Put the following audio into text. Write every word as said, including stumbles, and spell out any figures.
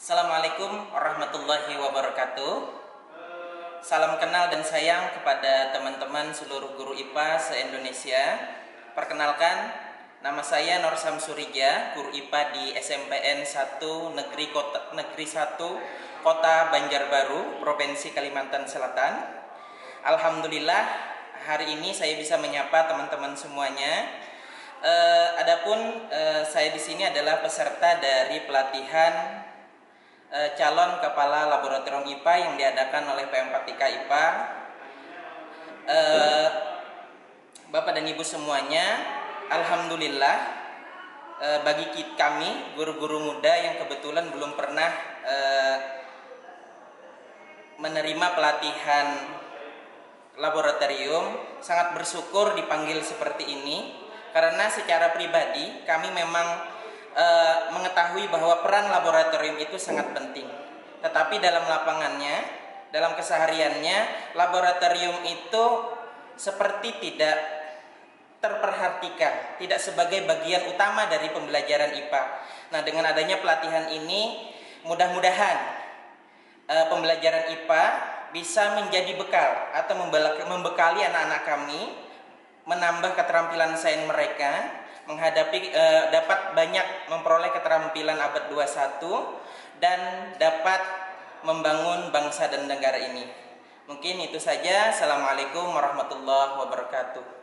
Assalamualaikum warahmatullahi wabarakatuh. Salam kenal dan sayang kepada teman-teman seluruh guru I P A se-Indonesia. Perkenalkan, nama saya Nur Samsurija, guru I P A di S M P N satu Negeri Kota, Negeri satu Kota Banjarbaru, Provinsi Kalimantan Selatan. Alhamdulillah, hari ini saya bisa menyapa teman-teman semuanya. Uh, adapun uh, saya di sini adalah peserta dari pelatihan calon kepala laboratorium I P A yang diadakan oleh P M empat I K I P A. eh, Bapak dan Ibu semuanya, alhamdulillah eh, bagi kami guru-guru muda yang kebetulan belum pernah eh, menerima pelatihan laboratorium, sangat bersyukur dipanggil seperti ini karena secara pribadi kami memang Uh, mengetahui bahwa peran laboratorium itu sangat penting. Tetapi dalam lapangannya, dalam kesehariannya, laboratorium itu seperti tidak terperhatikan, tidak sebagai bagian utama dari pembelajaran I P A. Nah, dengan adanya pelatihan ini, mudah-mudahan uh, pembelajaran I P A bisa menjadi bekal atau membekali anak-anak kami, menambah keterampilan sains mereka, menghadapi eh, dapat banyak memperoleh keterampilan abad dua puluh satu dan dapat membangun bangsa dan negara ini. Mungkin itu saja. Assalamualaikum warahmatullahi wabarakatuh.